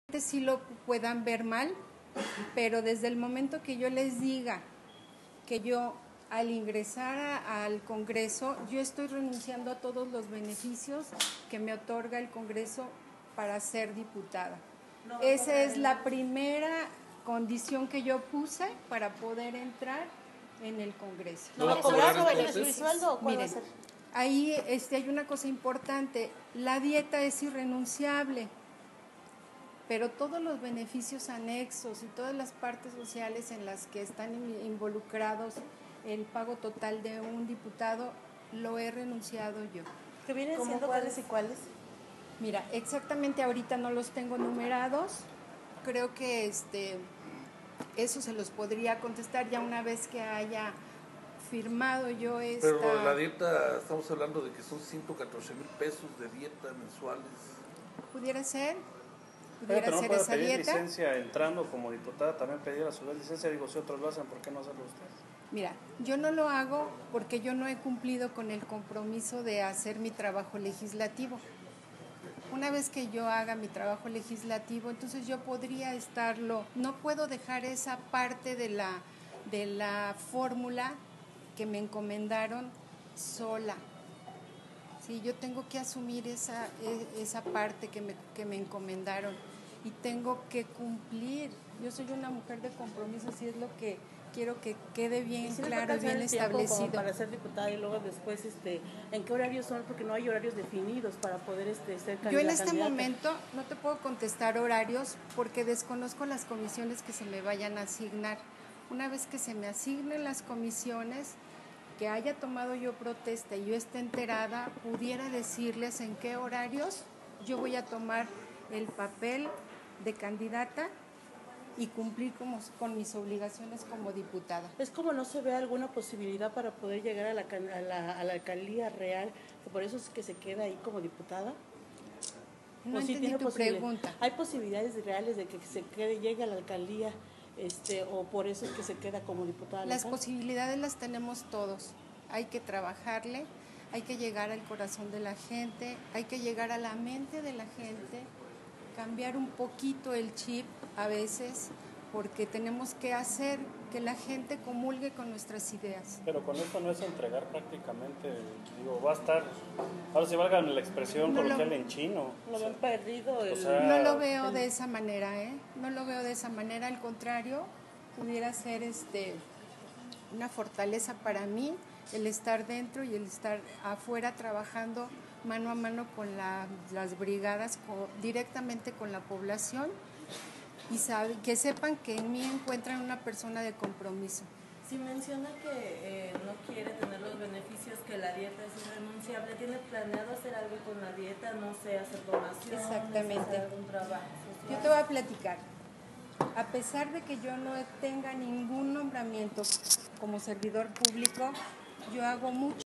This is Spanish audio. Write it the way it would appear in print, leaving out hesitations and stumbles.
sí lo puedan ver mal, pero desde el momento que yo les diga que yo al ingresar al Congreso, yo estoy renunciando a todos los beneficios que me otorga el Congreso para ser diputada. Esa es la primera condición que yo puse para poder entrar en el Congreso. ¿No va a cobrar su sueldo o cuál va a ser? Ahí hay una cosa importante, la dieta es irrenunciable, pero todos los beneficios anexos y todas las partes sociales en las que están involucrados el pago total de un diputado, lo he renunciado yo. ¿Qué vienen siendo cuáles y cuáles? Mira, exactamente ahorita no los tengo numerados, creo que eso se los podría contestar ya una vez que haya firmado yo esta... Pero la dieta, estamos hablando de que son 114,000 pesos de dieta mensuales. ¿Pudiera ser? Pero no puede esa pedir dieta. licencia entrando como diputada, también pedir a su vez licencia. Digo, si otros lo hacen, ¿por qué no hacerlo ustedes? Mira, yo no lo hago porque yo no he cumplido con el compromiso de hacer mi trabajo legislativo. Una vez que yo haga mi trabajo legislativo, entonces yo podría estarlo, no puedo dejar esa parte de la fórmula que me encomendaron sola. Sí, yo tengo que asumir esa parte que me encomendaron y tengo que cumplir. Yo soy una mujer de compromiso, y es lo que quiero que quede bien claro y bien establecido. Como para ser diputada y luego después, ¿en qué horarios son? Porque no hay horarios definidos para poder ser candidata. Yo en este momento no te puedo contestar horarios porque desconozco las comisiones que se me vayan a asignar. Una vez que se me asignen las comisiones, que haya tomado yo protesta y yo esté enterada, pudiera decirles en qué horarios yo voy a tomar el papel de candidata y cumplir con mis obligaciones como diputada. ¿Es como no se ve alguna posibilidad para poder llegar a la alcaldía real, que por eso es que se queda ahí como diputada? No entendí tu pregunta. ¿Hay posibilidades reales de que llegue a la alcaldía o por eso es que se queda como diputada local? Las posibilidades las tenemos todos. Hay que trabajarle, hay que llegar al corazón de la gente, hay que llegar a la mente de la gente, cambiar un poquito el chip a veces, porque tenemos que hacer que la gente comulgue con nuestras ideas. Pero con esto no es entregar prácticamente, va a estar, ahora sí valga la expresión coloquial en chino. Lo han perdido. No lo veo de esa manera, no lo veo de esa manera, al contrario, pudiera ser una fortaleza para mí el estar dentro y el estar afuera trabajando mano a mano con las brigadas, directamente con la población y que sepan que en mí encuentran una persona de compromiso. Si menciona que no quiere tener los beneficios, que la dieta es irrenunciable, ¿tiene planeado hacer algo con la dieta? No sé, hacer donaciones, exactamente, hacer algún trabajo social. Yo te voy a platicar. A pesar de que yo no tenga ningún nombramiento como servidor público, yo hago mucho